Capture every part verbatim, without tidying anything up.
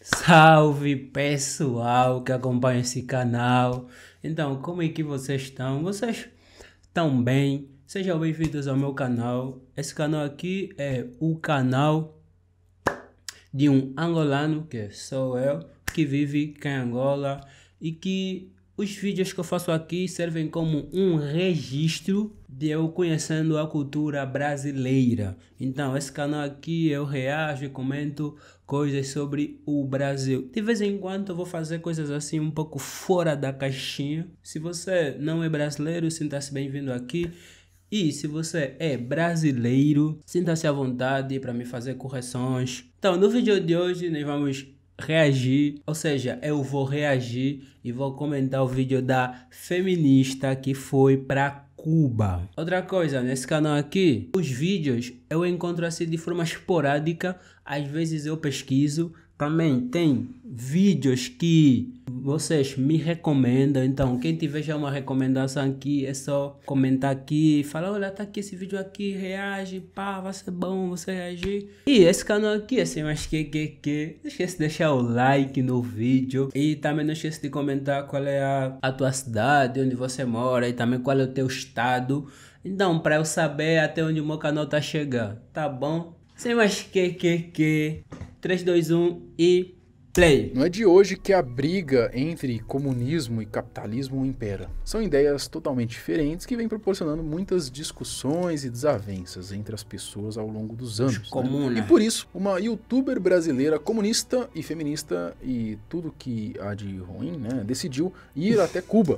Salve pessoal que acompanha esse canal. Então, como é que vocês estão? Vocês estão bem? Sejam bem-vindos ao meu canal. Esse canal aqui é o canal de um angolano, que sou eu, que vive em Angola e que os vídeos que eu faço aqui servem como um registro de eu conhecendo a cultura brasileira. Então, esse canal aqui eu reajo e comento coisas sobre o Brasil. De vez em quando eu vou fazer coisas assim um pouco fora da caixinha. Se você não é brasileiro, sinta-se bem-vindo aqui. E se você é brasileiro, sinta-se à vontade para me fazer correções. Então, no vídeo de hoje nós vamos reagir, ou seja, eu vou reagir e vou comentar o vídeo da feminista que foi para Cuba. Outra coisa, nesse canal aqui, os vídeos eu encontro assim de forma esporádica, às vezes eu pesquiso, também tem vídeos que vocês me recomendam, então quem tiver já uma recomendação aqui é só comentar aqui, falar, olha, tá aqui esse vídeo aqui, reage, pá, vai ser bom você reagir. E esse canal aqui, assim, mas que, que, que, não esquece de deixar o like no vídeo e também não esquece de comentar qual é a, a tua cidade, onde você mora e também qual é o teu estado, então para eu saber até onde o meu canal tá chegando, tá bom? Sem mais que, que, que, três, dois, um e play. Não é de hoje que a briga entre comunismo e capitalismo impera. São ideias totalmente diferentes que vêm proporcionando muitas discussões e desavenças entre as pessoas ao longo dos anos. Comum, né? E por isso, uma youtuber brasileira comunista e feminista e tudo que há de ruim, né, decidiu ir até Cuba.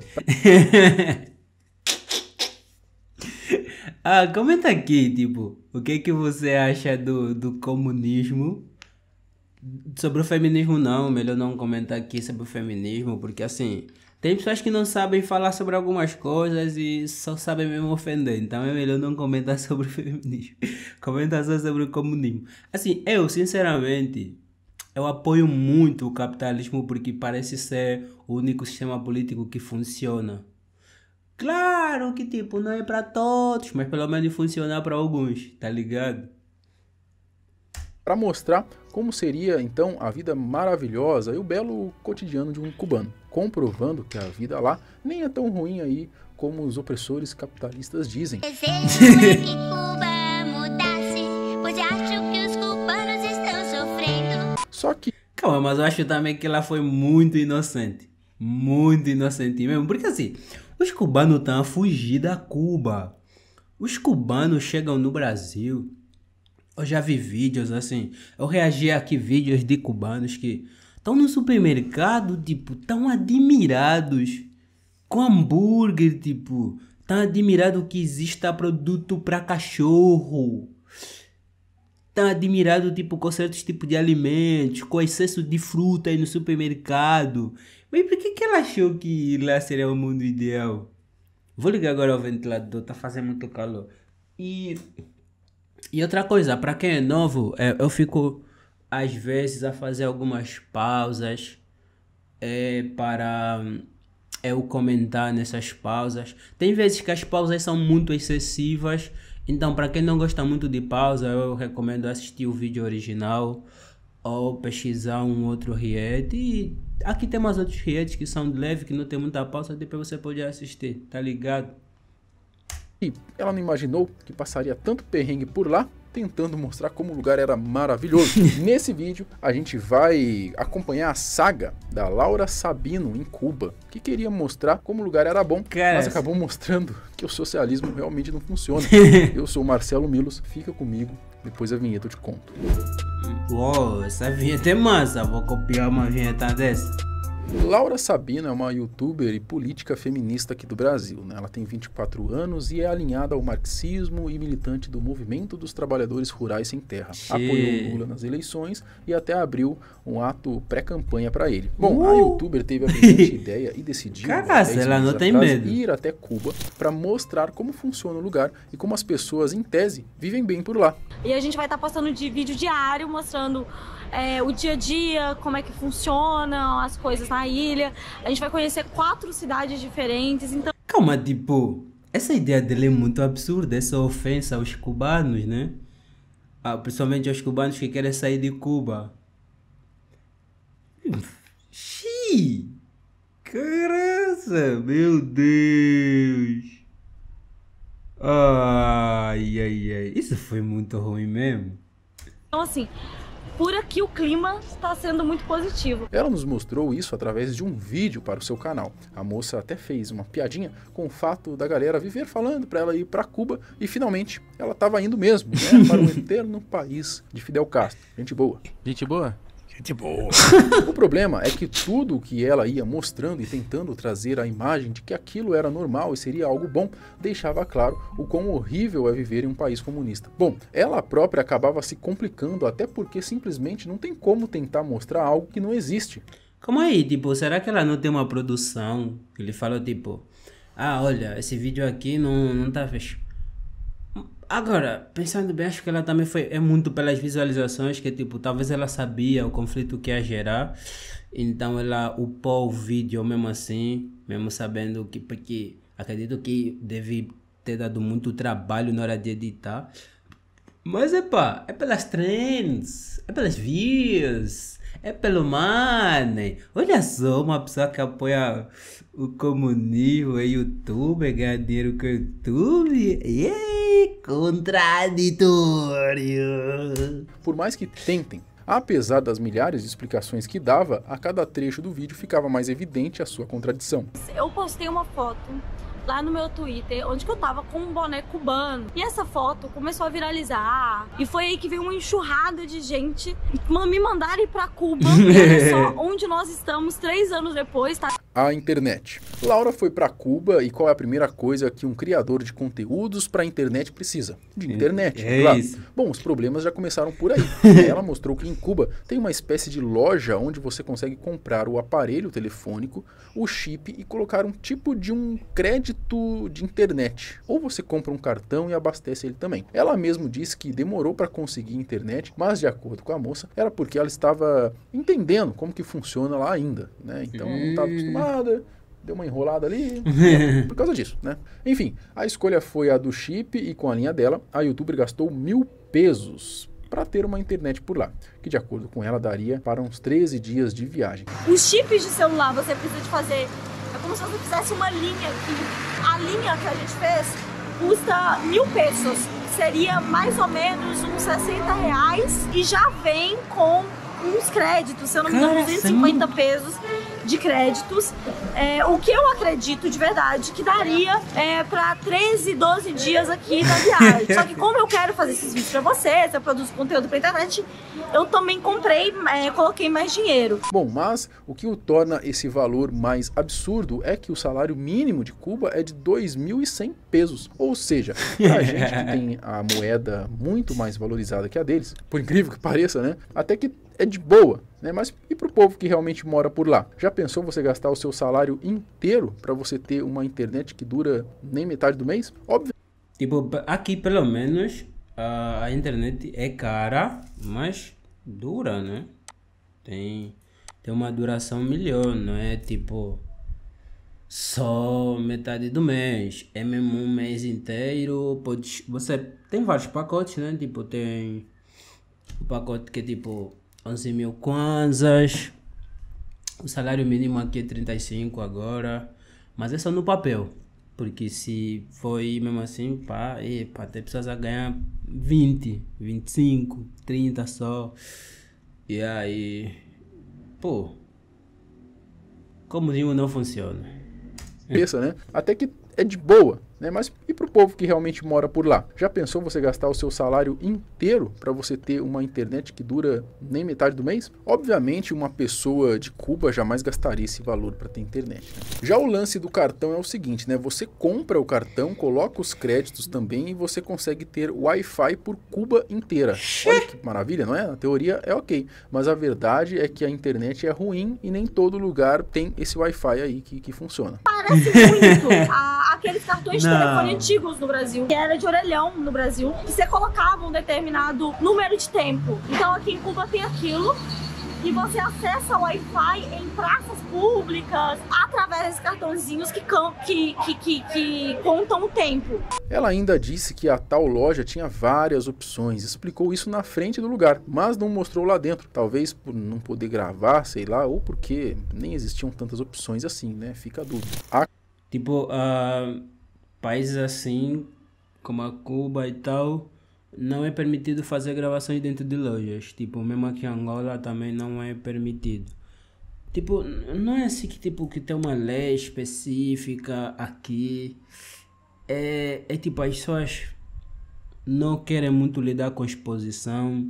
Ah, comenta aqui, tipo, o que que você acha do, do comunismo? Sobre o feminismo não, melhor não comentar aqui sobre o feminismo, porque assim, tem pessoas que não sabem falar sobre algumas coisas e só sabem mesmo ofender, então é melhor não comentar sobre o feminismo, comenta só sobre o comunismo. Assim, eu sinceramente, eu apoio muito o capitalismo porque parece ser o único sistema político que funciona. Claro que tipo, não é para todos, mas pelo menos funciona para alguns, tá ligado? Para mostrar como seria então a vida maravilhosa e o belo cotidiano de um cubano, comprovando que a vida lá nem é tão ruim aí como os opressores capitalistas dizem. Desejo é que Cuba mudasse, pois acho que os cubanos estão sofrendo. Só que Calma, mas eu acho também que ela foi muito inocente. Muito inocente mesmo. Porque assim, os cubanos estão a fugir da Cuba. Os cubanos chegam no Brasil. Eu já vi vídeos assim. Eu reagi aqui vídeos de cubanos que estão no supermercado, tipo, tão admirados com hambúrguer, tipo, tão admirados que exista produto para cachorro. Tão admirado tipo com certos tipos de alimentos, com excesso de fruta aí no supermercado. Mas por que que ela achou que lá seria o mundo ideal? Vou ligar agora o ventilador, tá fazendo muito calor. E, e outra coisa, para quem é novo, é, eu fico às vezes a fazer algumas pausas é, para eu comentar nessas pausas. Tem vezes que as pausas são muito excessivas. Então, para quem não gosta muito de pausa, eu recomendo assistir o vídeo original ou pesquisar um outro react. E aqui tem mais outros reacts que são leves, que não tem muita pausa, depois você pode assistir, tá ligado? E ela não imaginou que passaria tanto perrengue por lá, tentando mostrar como o lugar era maravilhoso. Nesse vídeo, a gente vai acompanhar a saga da Laura Sabino em Cuba, que queria mostrar como o lugar era bom, Cara, mas acabou mostrando que o socialismo realmente não funciona. Eu sou o Marcelo Milos, fica comigo, depois a vinheta eu te conto. Uou, essa vinheta é massa, vou copiar uma vinheta dessa. Laura Sabino é uma youtuber e política feminista aqui do Brasil, né? Ela tem vinte e quatro anos e é alinhada ao marxismo e militante do Movimento dos Trabalhadores Rurais Sem Terra. Che. Apoiou Lula nas eleições e até abriu um ato pré-campanha para ele. Bom, Uh. a youtuber teve a brilhante ideia e decidiu Caraca, dez ela meses não tem atrás, medo. ir até Cuba para mostrar como funciona o lugar e como as pessoas, em tese, vivem bem por lá. E a gente vai estar postando de vídeo diário, mostrando é, o dia a dia, como é que funcionam as coisas na ilha. A gente vai conhecer quatro cidades diferentes, então... Calma, tipo, essa ideia dele é muito absurda, essa ofensa aos cubanos, né? Ah, principalmente aos cubanos que querem sair de Cuba. Nossa, meu Deus. Ai, ai, ai. Isso foi muito ruim mesmo. Então, assim, por aqui o clima está sendo muito positivo. Ela nos mostrou isso através de um vídeo para o seu canal. A moça até fez uma piadinha com o fato da galera viver falando para ela ir para Cuba e finalmente ela estava indo mesmo, né, para o eterno país de Fidel Castro. Gente boa. Gente boa? Gente boa. O problema é que tudo o que ela ia mostrando e tentando trazer a imagem de que aquilo era normal e seria algo bom, deixava claro o quão horrível é viver em um país comunista. Bom, ela própria acabava se complicando até porque simplesmente não tem como tentar mostrar algo que não existe. Como aí, tipo, será que ela não tem uma produção? Ele falou tipo, ah, olha, esse vídeo aqui não, não tá fechado. Agora, pensando bem, acho que ela também foi, é muito pelas visualizações, que tipo, talvez ela sabia o conflito que ia gerar, então ela upou o vídeo mesmo assim, mesmo sabendo que, porque acredito que deve ter dado muito trabalho na hora de editar, mas epá, é pelas trends, é pelas views, é pelo money. Olha só, uma pessoa que apoia o comunismo e YouTube, ganha dinheiro com o YouTube, yeah! Contraditório. Por mais que tentem, apesar das milhares de explicações que dava, a cada trecho do vídeo ficava mais evidente a sua contradição. Eu postei uma foto lá no meu Twitter, onde que eu tava com um boné cubano. E essa foto começou a viralizar. E foi aí que veio uma enxurrada de gente me mandarem ir pra Cuba. E olha só onde nós estamos três anos depois, tá? A internet. Laura foi para Cuba e qual é a primeira coisa que um criador de conteúdos para a internet precisa? De internet, é claro. Isso. Bom, os problemas já começaram por aí. Ela mostrou que em Cuba tem uma espécie de loja onde você consegue comprar o aparelho telefônico, o chip e colocar um tipo de um crédito de internet. Ou você compra um cartão e abastece ele também. Ela mesmo disse que demorou para conseguir internet, mas de acordo com a moça, era porque ela estava entendendo como que funciona lá ainda, né? Então não estava acostumada. Deu uma enrolada ali, por causa disso, né? Enfim, a escolha foi a do chip e com a linha dela, a youtuber gastou mil pesos para ter uma internet por lá, que de acordo com ela daria para uns treze dias de viagem. Os chips de celular você precisa de fazer, é como se você fizesse uma linha aqui. A linha que a gente fez custa mil pesos, seria mais ou menos uns sessenta reais e já vem com uns créditos, se eu não me engano, duzentos e cinquenta pesos de créditos, é, o que eu acredito de verdade que daria é, para treze, doze dias aqui da viagem. Só que como eu quero fazer esses vídeos para vocês, eu produzo conteúdo para internet, eu também comprei, é, coloquei mais dinheiro. Bom, mas o que o torna esse valor mais absurdo é que o salário mínimo de Cuba é de dois mil e cem pesos. Ou seja, pra gente que tem a moeda muito mais valorizada que a deles, por incrível que pareça, né? Até que é de boa, né? Mas e pro povo que realmente mora por lá? Já pensou você gastar o seu salário inteiro para você ter uma internet que dura nem metade do mês? Óbvio. Tipo, aqui pelo menos a, a internet é cara, mas dura, né? Tem, tem uma duração melhor, não é tipo só metade do mês. É mesmo um mês inteiro. Pode, você tem vários pacotes, né? Tipo, tem o pacote que é tipo onze mil kwanzas. O salário mínimo aqui é trinta e cinco agora. Mas é só no papel. Porque se for ir mesmo assim, pá, epa, até precisa ganhar vinte, vinte e cinco, trinta só. E aí, pô, como digo, não funciona. Pensa, né? Até que é de boa, né? Mas e pro povo que realmente mora por lá? Já pensou você gastar o seu salário inteiro para você ter uma internet que dura nem metade do mês? Obviamente, uma pessoa de Cuba jamais gastaria esse valor para ter internet, né? Já o lance do cartão é o seguinte, né? Você compra o cartão, coloca os créditos também e você consegue ter Wi-Fi por Cuba inteira. Olha que maravilha, não é? Na teoria é ok, mas a verdade é que a internet é ruim e nem todo lugar tem esse Wi-Fi aí que, que funciona. Parece muito a, aqueles cartões de Não. telefone antigos no Brasil, que era de orelhão no Brasil, que você colocava um determinado número de tempo. Então aqui em Cuba tem aquilo, e você acessa o Wi-Fi em praças públicas através desses cartõezinhos que, que, que, que, que contam o tempo. Ela ainda disse que a tal loja tinha várias opções, explicou isso na frente do lugar, mas não mostrou lá dentro, talvez por não poder gravar, sei lá, ou porque nem existiam tantas opções assim, né? Fica a dúvida. A... Tipo, uh, países assim, como a Cuba e tal, não é permitido fazer gravações dentro de lojas. Tipo, mesmo aqui em Angola também não é permitido. Tipo, não é assim que, tipo, que tem uma lei específica aqui. É, é tipo, as pessoas não querem muito lidar com exposição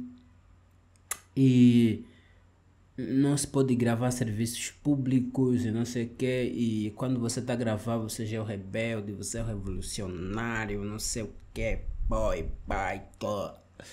e não se pode gravar serviços públicos e não sei o que. E quando você tá gravando, você já é o rebelde, você é o revolucionário, não sei o que. Boy, bye, go.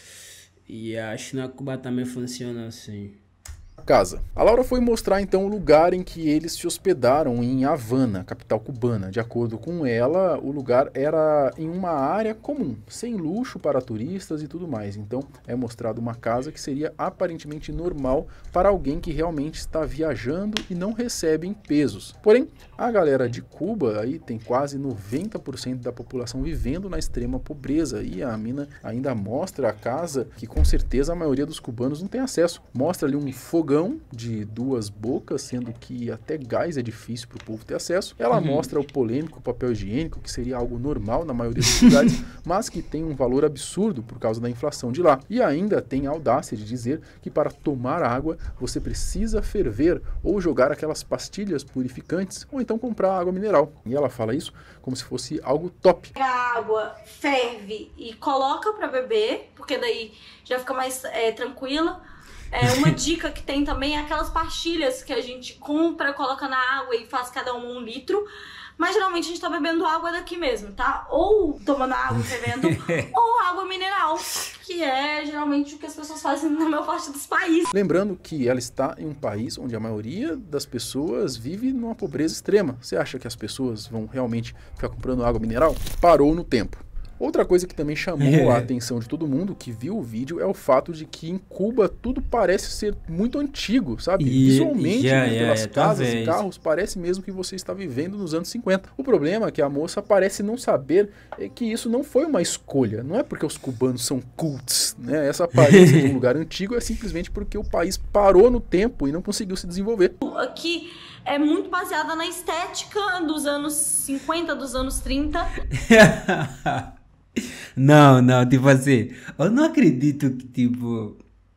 E acho que na Cuba também funciona assim. Casa. A Laura foi mostrar então o lugar em que eles se hospedaram em Havana, capital cubana. De acordo com ela, o lugar era em uma área comum, sem luxo para turistas e tudo mais. Então é mostrado uma casa que seria aparentemente normal para alguém que realmente está viajando e não recebe em pesos. Porém, a galera de Cuba aí tem quase noventa por cento da população vivendo na extrema pobreza, e a mina ainda mostra a casa que com certeza a maioria dos cubanos não tem acesso. Mostra ali um fogão de duas bocas, sendo que até gás é difícil para o povo ter acesso. Ela uhum. mostra o polêmico papel higiênico, que seria algo normal na maioria das cidades, mas que tem um valor absurdo por causa da inflação de lá. E ainda tem a audácia de dizer que para tomar água você precisa ferver ou jogar aquelas pastilhas purificantes, ou então comprar água mineral. E ela fala isso como se fosse algo top. A água ferve e coloca para beber, porque daí já fica mais é, tranquila. É, uma dica que tem também é aquelas pastilhas que a gente compra, coloca na água e faz cada uma um litro. Mas geralmente a gente tá bebendo água daqui mesmo, tá? Ou tomando água fervendo, ou água mineral, que é geralmente o que as pessoas fazem na maior parte dos países. Lembrando que ela está em um país onde a maioria das pessoas vive numa pobreza extrema. Você acha que as pessoas vão realmente ficar comprando água mineral? Parou no tempo. Outra coisa que também chamou a atenção de todo mundo que viu o vídeo é o fato de que em Cuba tudo parece ser muito antigo, sabe? E, Visualmente, yeah, né, pelas yeah, casas talvez. e carros, parece mesmo que você está vivendo nos anos cinquenta. O problema é que a moça parece não saber é que isso não foi uma escolha. Não é porque os cubanos são cults, né? Essa aparência de um lugar antigo é simplesmente porque o país parou no tempo e não conseguiu se desenvolver. Aqui é muito baseada na estética dos anos cinquenta, dos anos trinta. Não, não, tipo assim, eu não acredito que, tipo,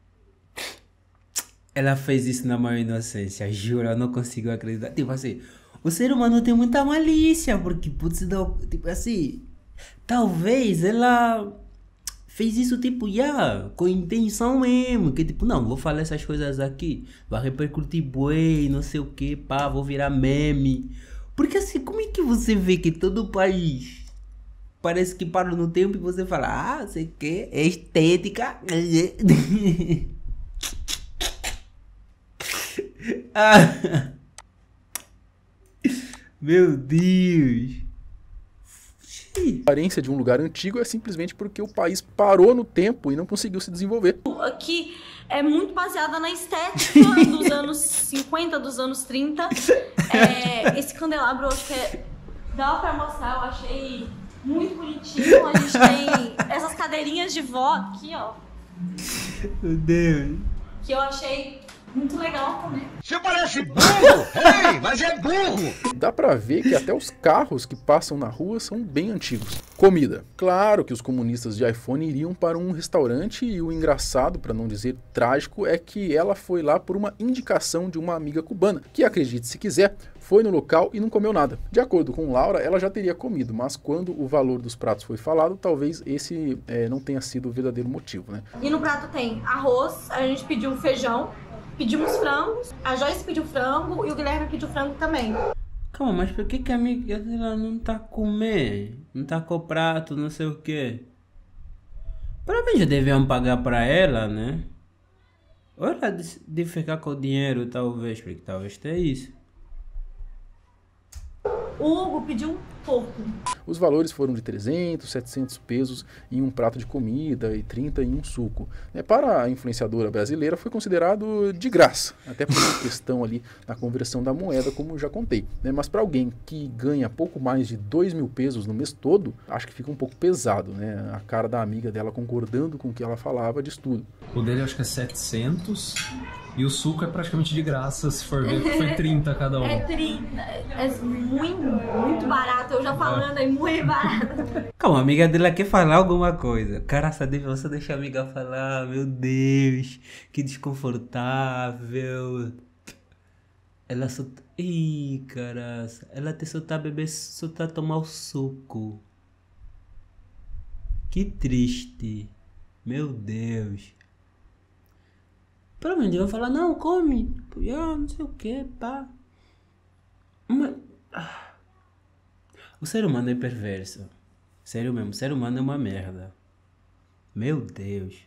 ela fez isso na maior inocência, juro, eu não consigo acreditar. Tipo assim, o ser humano tem muita malícia, porque, putz, tipo assim, talvez ela fez isso, tipo, já, yeah, com intenção mesmo, que tipo, não, vou falar essas coisas aqui, vai repercutir bué, não sei o que, pá, vou virar meme. Porque assim, como é que você vê que todo o país parece que para no tempo e você fala, ah, sei que, é estética. Ah. Meu Deus. A aparência de um lugar antigo é simplesmente porque o país parou no tempo e não conseguiu se desenvolver. Aqui é muito baseada na estética dos anos cinquenta, dos anos trinta. É, esse candelabro, eu acho que é, dá pra mostrar, eu achei muito bonitinho. A gente tem essas cadeirinhas de vó aqui, ó. Meu Deus. Que eu achei muito legal também. Você parece burro! Ei, mas é burro! Dá pra ver que até os carros que passam na rua são bem antigos. Comida. Claro que os comunistas de iPhone iriam para um restaurante e o engraçado, para não dizer trágico, é que ela foi lá por uma indicação de uma amiga cubana, que, acredite se quiser, foi no local e não comeu nada. De acordo com Laura, ela já teria comido, mas quando o valor dos pratos foi falado, talvez esse é, não tenha sido o verdadeiro motivo, né? E no prato tem arroz, a gente pediu um feijão, pedimos frangos, a Joyce pediu frango e o Guilherme pediu frango também. Calma, mas por que que a amiga dela não tá comendo? Não tá com o prato, não sei o que? Provavelmente já deviam pagar pra ela, né? Ou ela de, de ficar com o dinheiro, talvez, porque talvez tenha isso. O Hugo pediu porco. Os valores foram de trezentos, setecentos pesos em um prato de comida e trinta em um suco. Né, para a influenciadora brasileira foi considerado de graça, até por uma questão ali na conversão da moeda, como eu já contei. Né, mas para alguém que ganha pouco mais de dois mil pesos no mês todo, acho que fica um pouco pesado, né? A cara da amiga dela concordando com o que ela falava diz tudo. O dele acho que é setecentos e o suco é praticamente de graça, se for ver, foi trinta cada um. É trinta, é muito, muito barato, eu já falando, é muito barato. Calma, a amiga dela quer falar alguma coisa. Cara, você deixa a amiga falar, meu Deus, que desconfortável. Ela só... Ih, caraca, ela te só tá beber, só tá tomar o suco. Que triste. Meu Deus. Pelo menos eu vou falar, não, come. Ah, não sei o que, pá. Mas... ah. O ser humano é perverso. Sério mesmo, o ser humano é uma merda. Meu Deus.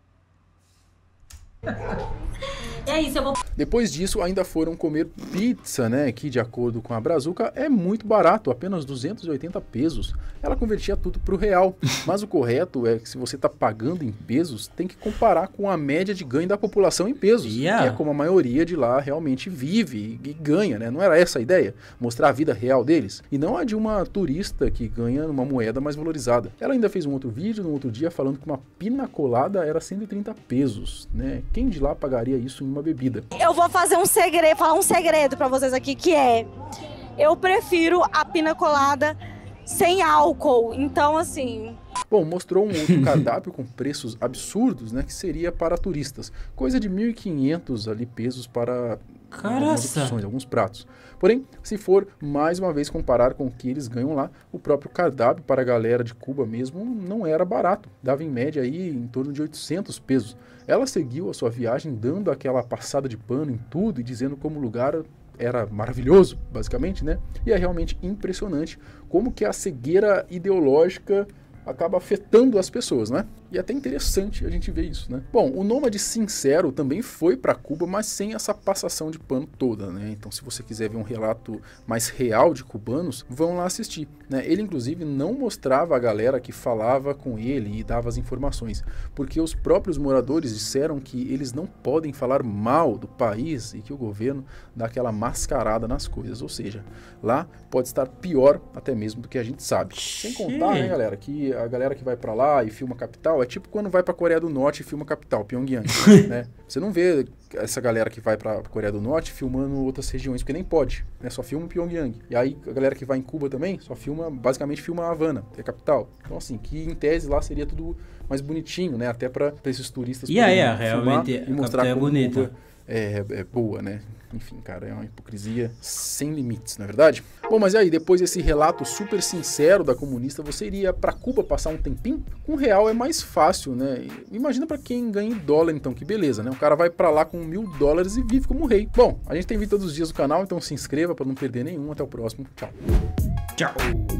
É isso, eu vou... Depois disso, ainda foram comer pizza, né, que de acordo com a Brazuca é muito barato, apenas duzentos e oitenta pesos. Ela convertia tudo para o real, mas o correto é que se você está pagando em pesos, tem que comparar com a média de ganho da população em pesos, Yeah. que é como a maioria de lá realmente vive e ganha, né? Não era essa a ideia? Mostrar a vida real deles? E não a de uma turista que ganha uma moeda mais valorizada. Ela ainda fez um outro vídeo no outro dia falando que uma pina colada era cento e trinta pesos, né? Quem de lá pagaria isso em uma bebida? Eu vou fazer um segredo, falar um segredo pra vocês aqui, que é... Eu prefiro a pina colada sem álcool, então assim... Bom, mostrou um outro cardápio com preços absurdos, né, que seria para turistas. Coisa de mil e quinhentos ali pesos para algumas opções, alguns pratos. Porém, se for mais uma vez comparar com o que eles ganham lá, o próprio cardápio para a galera de Cuba mesmo não era barato. Dava em média aí em torno de oitocentos pesos. Ela seguiu a sua viagem dando aquela passada de pano em tudo e dizendo como o lugar era maravilhoso, basicamente, né? E é realmente impressionante como que a cegueira ideológica acaba afetando as pessoas, né? E é até interessante a gente ver isso, né? Bom, o Nômade Sincero também foi para Cuba, mas sem essa passação de pano toda, né? Então, se você quiser ver um relato mais real de cubanos, vão lá assistir, né? Ele, inclusive, não mostrava a galera que falava com ele e dava as informações, porque os próprios moradores disseram que eles não podem falar mal do país e que o governo dá aquela mascarada nas coisas, ou seja, lá pode estar pior até mesmo do que a gente sabe. Sem contar, né, galera, que a galera que vai para lá e filma a capital é tipo quando vai para a Coreia do Norte e filma a capital, Pyongyang, né? Você não vê essa galera que vai para a Coreia do Norte filmando outras regiões, porque nem pode, né? Só filma Pyongyang. E aí a galera que vai em Cuba também só filma, basicamente filma a Havana, que é a capital. Então assim, que em tese lá seria tudo mais bonitinho, né? Até para esses turistas Yeah, poderem yeah, realmente filmar e mostrar é como bonita. Cuba é, é boa, né? Enfim, cara, é uma hipocrisia sem limites, não é verdade? Bom, mas e aí, depois desse relato super sincero da comunista, você iria pra Cuba passar um tempinho? Com real é mais fácil, né? Imagina pra quem ganha em dólar, então, que beleza, né? O cara vai pra lá com mil dólares e vive como rei. Bom, a gente tem vídeo todos os dias no canal, então se inscreva pra não perder nenhum. Até o próximo. Tchau. Tchau.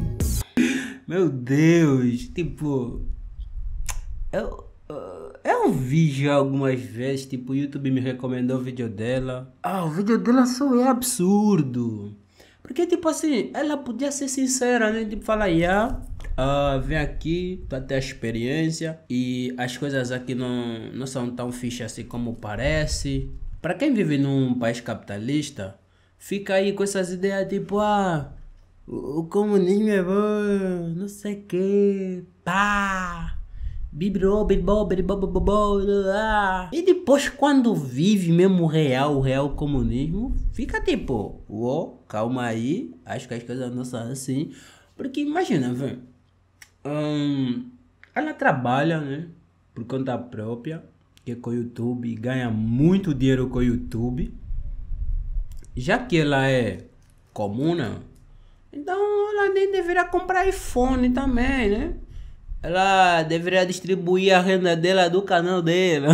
Meu Deus, tipo... Eu... Eu vi já algumas vezes, tipo, o YouTube me recomendou o vídeo dela. Ah, o vídeo dela só é absurdo. Porque, tipo assim, ela podia ser sincera, né? Tipo, falar, yeah, uh, vem aqui pra ter a experiência e as coisas aqui não, não são tão fichas assim como parece. Pra quem vive num país capitalista, fica aí com essas ideias, tipo, ah, o, o comunismo é bom, não sei o que, pá. Bibro, bibro, bibro, bibro, e depois quando vive mesmo o real, o real comunismo, fica tipo, ó, calma aí, acho que as coisas não são assim. Porque imagina, velho, hum, ela trabalha, né, por conta própria, que é com o YouTube, ganha muito dinheiro com o YouTube. Já que ela é comuna, então ela nem deveria comprar iPhone também, né? Ela deveria distribuir a renda dela do canal dela.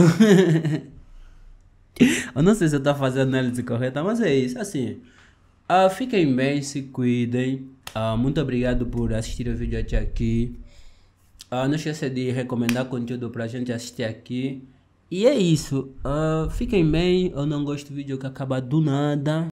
Eu não sei se eu estou fazendo a análise correta, mas é isso. Assim, uh, fiquem bem, se cuidem. Uh, muito obrigado por assistir o vídeo até aqui. Uh, não esqueça de recomendar conteúdo pra gente assistir aqui. E é isso. Uh, fiquem bem. Eu não gosto do vídeo que acaba do nada.